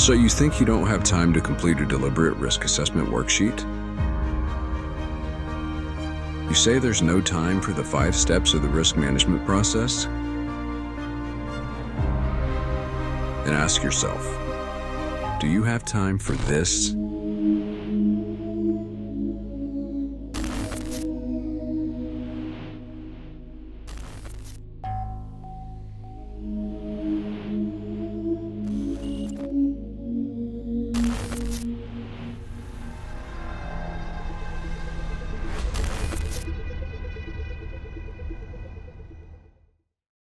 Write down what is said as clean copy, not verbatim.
So you think you don't have time to complete a deliberate risk assessment worksheet? You say there's no time for the 5 steps of the risk management process? And ask yourself, do you have time for this?